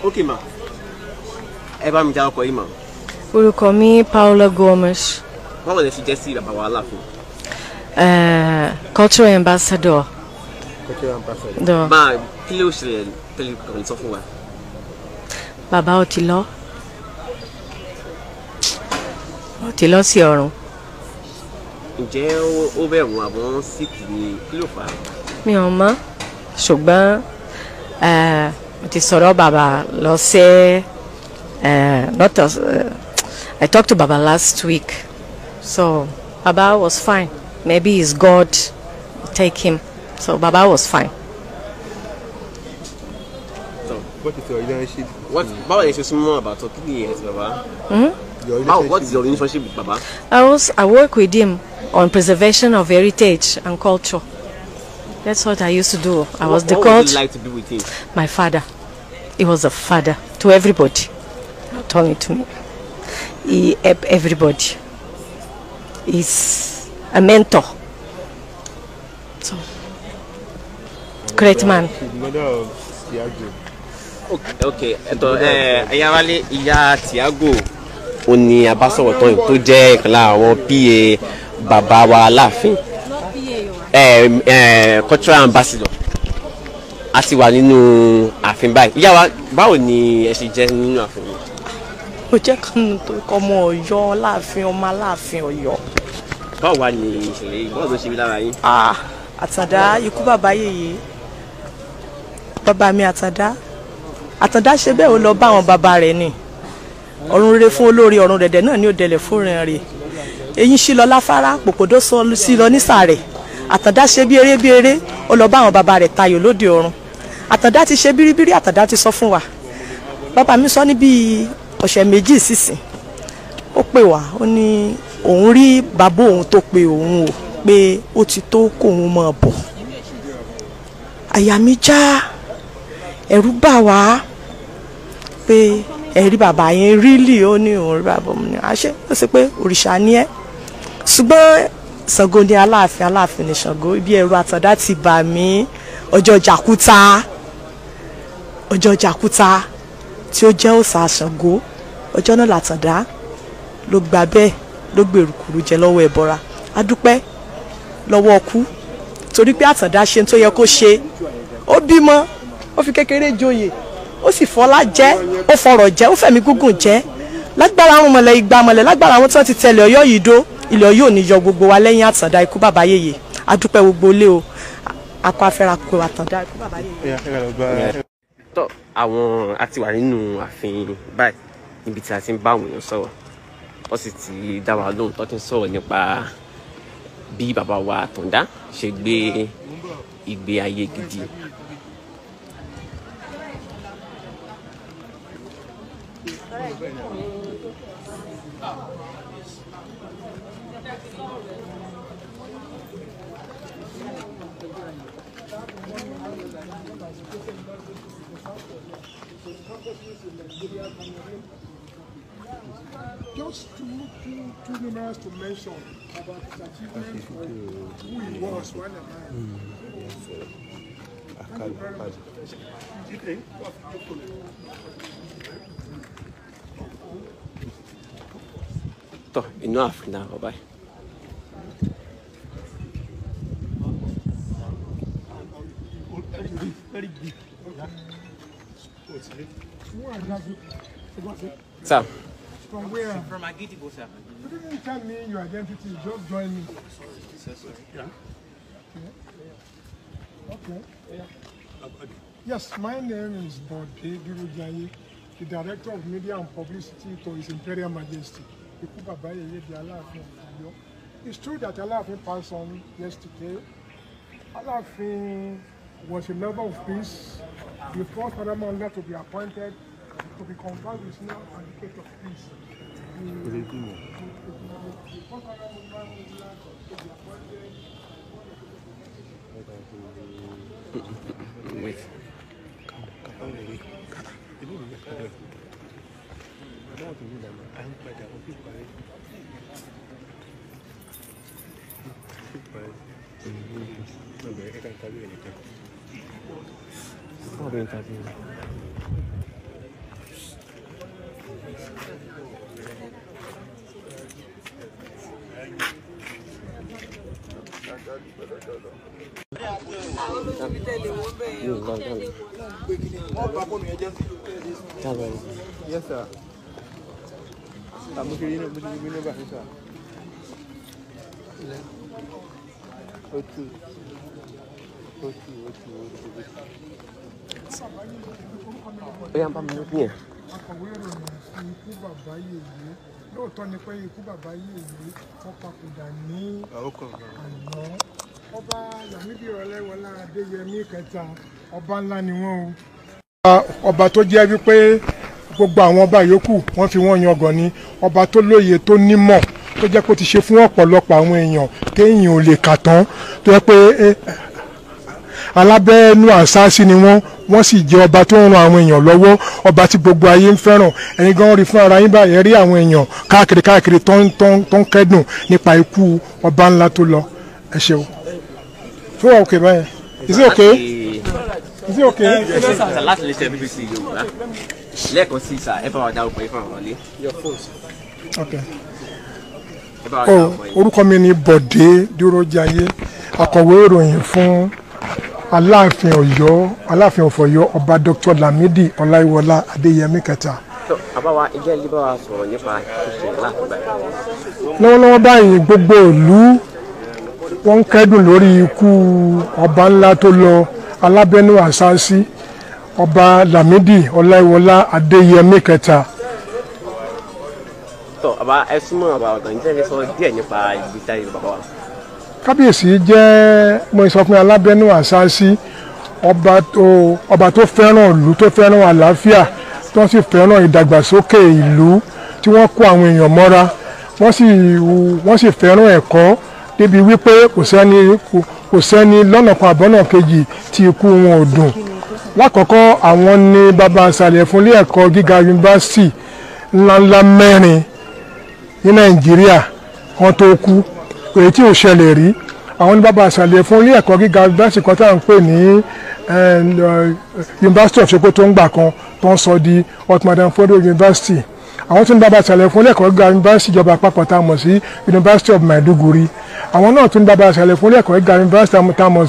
Okay, ma. Ẹ bá mi dá ọkọ yìí, ma. Orúkọ mi Paula Gomes. Báwo lẹ ṣe jẹ́ sí bàbá wa Alaafin? Cultural ambassador. Cultural ambassador. Ma, kí ló ṣẹlẹ̀ tẹ́lẹ̀ kàn sọ fún wa? Bàbá ó ti lọ. Ó ti lọ sí ọ̀run. Ǹjẹ́ ó bẹ̀rù àwọn síkì ni kí ló fà á? Mi ò mọ̀, ṣùgbọ́n mo ti sọ̀rọ̀ bàbá lọ́sẹ̀ I talked to Baba last week, so Baba was fine. Maybe it's God take him, so Baba was fine. So, what is your relationship? Báwo lẹ ṣe súnmọ́ bàbá tó kí ni ẹ̀ ti bàbá? What is your relationship with Baba? I work with him on preservation of heritage and culture. That's what I used to do. I was the coach. What would you like to do with him? My father. He was a father to everybody, not only to me. He helped everybody. He's a mentor. So, great man. She's the mother of Tiago. Okay. Ayáwálé ìyá Tiago ó ní abásọ̀rọ̀ tó jẹ́ ìkan lára àwọn PA bàbá wa Alaafin. Cultural ambassador. A ti wà nínú ààfin báyìí. Ìyá wa, báwo ni ẹ ṣe jẹ́ nínú ààfin yìí? Mo jẹ́ kan tó ọmọ Ọ̀yọ́ Alaafin, ọmọ Alaafin Ọ̀yọ́. Báwo wá ni ìṣẹ̀lẹ̀ yìí? Báwo ló ṣe rí lára yín? Àtàndá ikú bàbá yèyé. Bàbá mi Àtàndá ṣe bẹ́ẹ̀ ó lọ bá àwọn bàbá rẹ̀ ni. Ọ̀run rere fún olórí, ọ̀run rẹ̀dẹ̀ náà ni ó dẹlẹ̀ fún rẹ̀. Eyín sí lọ láfárá, pòpòdó sí lọ nísàrẹ̀. Àtàndá ṣe bí eré ó lọ bá àwọn bàbá rẹ̀ tayò lóde ọ̀run. Àtàndá ti ṣe bíríbírí, Àtàndá ti sọ fún wa. Bàbá mi sọ ní bí ọ̀sẹ̀ méjì sísìn. Ó pè wá, ó ní òun rí bàbá òun tó pe òun o pé ó ti tó kóun máa bọ̀. Àyà mi já, ẹ̀rù bà wá pé ẹ̀rí bàbá yẹn rílì ó ní òun rí bàbá òun ní àṣẹ ó sì pé òrìṣà ni ẹ́. Ṣùgbọ́n Ṣàngó ni Aláàfin, Aláàfin ni Ṣàngó. Ibi ẹ̀rù Àtàndá ti bà mí. Ọjọ́ Jàkúta tí ó jẹ́ òòṣà Ṣàngó, ọjọ́ náà l'Àtàndá ló gba bẹ́ẹ̀ ló gbèrúkúrú jẹ lọ́wọ́ ẹ̀bọra. A dúpẹ́ lọ́wọ́ ọkú torí pé Àtàndá ṣe tó yẹ kó ṣe. Ó bímọ, ó fi kékeré joyè, ó sì fọlá jẹ́, ó fọrọ̀ jẹ́, ó fẹ̀mí gúngùn jẹ́. Lágbára àwọn mọ̀lẹ́ igba mọ̀lẹ́, lágbára àwọn tí wọ́n ti tẹ̀lé Ọ̀yọ́ yìí dó, ilẹ̀ Ọ̀yọ́ ò ní yọ gbogbo wa lẹ́yìn Àtàndá ikú bàbá yèyé. A dúpẹ́ gbogbo ilé o. Akọ afẹ́ra kó Àtàndá ikú bàbá yèyé. Tó àwọn a ti wà nínú ààfin báyìí níbi tí a ti ń bá àwọn èèyàn sọ̀rọ̀. Wọ́n sì ti dá wa lóhùn tó ti ń sọ̀rọ̀ nípa bí bàbá wa Àtàndá ṣe gbé ìgbé ayé gidi. Just too numerous to mention about his achievements or who he was when a man. Tó inú ààfin náà bàbá yìí. Sir. From where? From Agitibo, sir. You didn't tell me your identity, just join me. Yeah. Okay. Yes, my name is Bode Durujaye, the Director of Media and Publicity to His Imperial Majesty. It's true that Alaafin passed on yesterday. Alaafin was a lover of peace, the first Paramount to be appointed to be conferred with now advocate of peace. Wait. Yes, sir. I'm looking at sir. Bóyá bá mi lókun yẹn. Akọ̀wé ìròyìn fún ikú bàbá yèyé lóòótọ́ ni pé ikú bàbá yèyé wọ́n papòdà ní àná. Ọba Lámídì Ọláìwọlá Adéyẹmí kẹta ọba ńlá ni wọ́n o. Ọba tó jẹ́ wípé gbogbo àwọn ọba yòókù wọ́n fi wọ́n yangàn ni ọba tó lóye tó nímọ̀ tó jẹ́ kó ti ṣe fún ọ̀pọ̀lọpọ̀ àwọn èèyàn téèyàn ò lè kà tán tó jẹ́ pé alábẹ́ẹ́nú àṣáṣí ni wọ́n sì jẹ́ ọba tó ń ran àwọn èèyàn lọ́wọ́ ọba tí gbogbo ayé ń fẹ́ràn ẹ̀yin gan rí fún ara yín báyìí rí àwọn èèyàn káàkiri tó ń kẹ́dùn nípa ikú ọba ńlá tó lọ ẹ ṣeun. ṣé wà òkè báyẹn is it okay? Is it okay? Láti lè ṣe BBC Yorùbá lẹ́ẹ̀kan sí ìsà ẹ bá wa dárúkọ yín fún àwọn ọ̀lẹ́. Okay. Orúkọ mi ni Bọ̀dé Dúrójayé akọ̀wé ìròyìn fún Aláàfin Ọ̀yọ́ Aláàfin Ọ̀fọ̀yọ́ ọba Dr. Lámídì Ọláìwọlá Adéyẹmí kẹta. Àbáwá ẹjẹ́ ilé bá wa sọ̀rọ̀ nípa ìṣẹ̀lẹ̀ láti báyìí. Lọ́wọ́lọ́wọ́ báyìí gbogbo ìlú wọ́n ń kẹ́dùn lórí ikú ọba ńlá tó lọ alábẹ́nú àṣáṣí ọba Lámídì Ọláìwọlá Adéyẹmí kẹta. Àbá ẹ súnmọ́ àbá ọ̀gá ní tẹ́lẹ̀ sọ díẹ̀ nípa ìgbésí ayé bàbá wa. Kábíyèsí jẹ́ mo sọ fún alábẹ́nú àṣáṣí ọba tó fẹ́ràn ìlú tó fẹ́ràn àlàáfíà tó sì fẹ́ràn ìdàgbàsókè ìlú tí wọ́n kó àwọn èèyàn mọ́ra wọ́n sì fẹ́ràn ẹ̀kọ́ débi wípé kò sẹ́ni lọ́nà kan àbọ́nà kejì tí ikú wọn ò dùn. Lákọ̀ọ́kọ́ àwọn ni bàbá àṣàlẹ̀ fún ilé ẹ̀kọ́ gíga yunifásitì ńláńlá 4 ní Nàìjíríà kan tó kú èyí tí ò ṣẹlẹ̀ rí. Àwọn ní bàbá àṣàlẹ̀ fún ilé ẹ̀kọ́ gíga yunifásitì kan tá à ń pè ní University of Sokoto ń gbà kan tó ń sọ di Ottoman Fodo University. Àwọn tí ní bàbá àṣàlẹ̀ fún ilé ẹ̀kọ́ gíga yunifásitì ìjọba àpapọ̀ tá a mọ̀ sí University of Maiduguri. Àwọn náà tún ní bàbá àṣàlẹ̀ fún ilé ẹ̀kọ́ gíga yunifásitì tá a mọ̀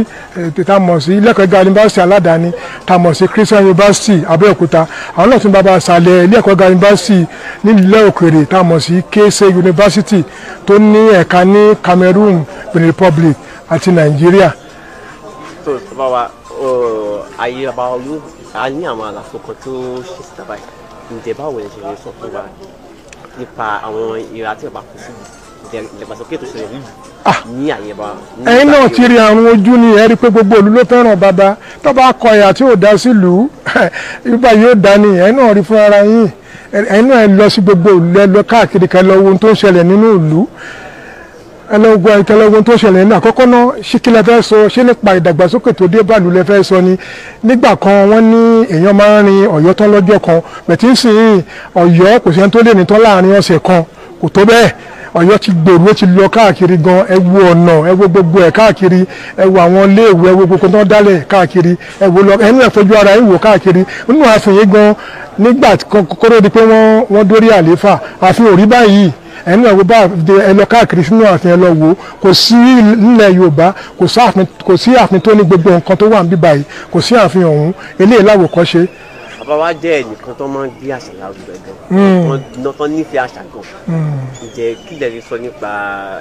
sí ilé ẹ̀kọ́ gíga yunifásitì aládàáni tá a mọ̀ sí Christian University Abẹ́òkúta. Àwọn náà tún ní bàbá àṣàlẹ̀ ilé ẹ̀kọ́ gíga yunifásitì nílẹ̀ òkèrè tá a mọ̀ sí Kese University tó ní ẹ̀ka ní Cameroon, Benin Republic àti Nàìjíríà. tó bá wa ayé bàbá olú a ní àwọn àlàfo kan tó ṣe síta báyìí ǹjẹ́ báwo lè ṣe lè sọ fún wa nípa àwọn ìra tí bàbá kù sí ìdàgbàsókè tó ṣẹlẹ̀ ní àyè bá. ẹ̀yin náà ti rí àrùn ojú ni ẹ rí pé gbogbo ìlú ló fẹ́ràn bàbá tó bá kọ ìyà tí ò dá sílùú ibà yóò dá ni ẹ̀yin náà rí fún ara yín ẹ̀yin náà lọ sí gbogbo ìlú ẹ lọ káàkiri kẹ lọ wo ohun tó ń ṣẹlẹ̀ nínú ìlú ẹ lọ gbọ́ ìtẹ́lẹ̀ ohun tó ń ṣẹlẹ̀ nínú àkọ́kọ́ náà ṣé kí lẹ fẹ́ sọ ṣé nípa ìdàgbàsókè tó dé bàlú lẹ fẹ́ sọ ni nígbà kan wọ́n ní èèyàn máa ń rin Ọ̀yọ́ tán lọ́jọ́ kan bẹ̀tí ń sìn Ọ̀yọ́ kò sí ẹni tó lè ní tán láàrin ọ̀sẹ̀ kan kò tó bẹ́ẹ̀ Ọ̀yọ́ ti gbèrú ó ti lọ káàkiri gan ẹ wo ọ̀nà ẹ wo gbogbo ẹ̀ káàkiri ẹ wo àwọn iléèwé ẹ wo gbogbo tó ń dálẹ̀ káàkiri ẹ wo lọ ẹnu ẹ̀ fojú ara ẹ wò káàkiri nínú ààfin yìí gan nígbà kóró di pé wọ́n dórí àlééfà ààfin ò rí báyìí ẹnu ẹ̀ wo bá ẹ lọ káàkiri sínú ààfin ẹ lọ wò kò sí nílẹ̀ Yorùbá kò sí ààfin tó ní gbogbo nǹkan tó wà níbí báyìí kò sí ààfin ọ̀hún eléyìí láwòkọ́ṣe. Bàbá wa jẹ́ ẹnìkan tó máa ń gbé àṣà lárugẹ gan tó nífẹ̀ẹ́ àṣà gan ǹjẹ́ kí lè rí sọ nípa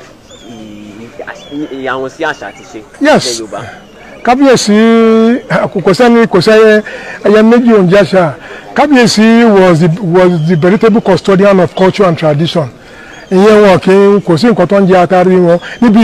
àwọn sí àṣà àti ṣe ilẹ̀ Yorùbá. Kábíyèsí kò sẹ́yẹ ẹyẹ méjì òun jẹ́ àṣà. Kábíyèsí was the veritable custodian of culture and tradition. Ìyẹn wọn kò sí nǹkan tó ń jẹ atari wọn níbi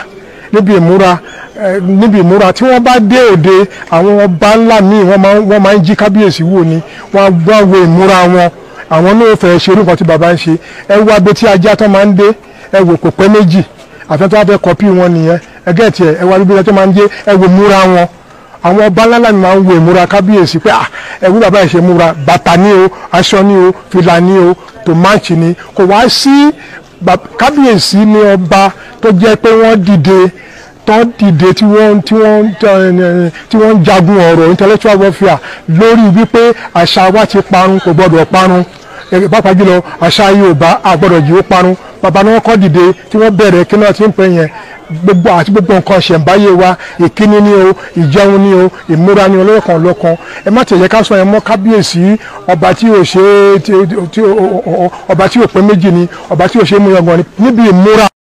ìmúra tí wọ́n bá dé òde àwọn ọba ńlá míì wọ́n máa ń jí kábíyèsí wò ni wọ́n á wo ìmúra wọn àwọn náà fẹ́ ṣe nǹkan tí bàbá ń ṣe ẹ wo abẹ tí ajá tó máa ń dé ẹ wò kò pẹ́ méjì àfẹ́ tó bá fẹ́ kọ́pì wọn nìyẹn ẹgẹ́ tiẹ̀ ẹ wo abẹ tó máa ń dé ẹ wo ìmúra wọn àwọn ọba ńlá mi máa ń wo ìmúra kábíyèsí pé ẹ wo bàbá yìí ṣe múra bàtà ní o aṣọ ní o fìlà ní o tòmáàtì ní kò wá sí kábíyèsí ní ọba tó jẹ́ pé wọ́n dìde tí wọ́n jagun ọ̀rọ̀ intellectual warfare lórí wípé àṣà wa ti parun kò gbọdọ̀ parun pàápàá jùlọ àṣà Yorùbá àgbọdọ̀ jì ó parun bàbá náà kọ́ dìde tí wọ́n bẹ̀rẹ̀ kí náà ti ń pè yẹn gbogbo àti gbogbo nǹkan ṣẹ̀ǹbáyé wa ìkíni ni o ìjẹun ni o ìmúra ni olóòkan lọ́kan ẹ má tẹ̀yẹ ká sọ yẹn mọ́ kábíyèsí ọba tí ò ṣe ọba tí ò pé méjì ni ọba tí ò ṣe mú yangàn níbi ìmúra.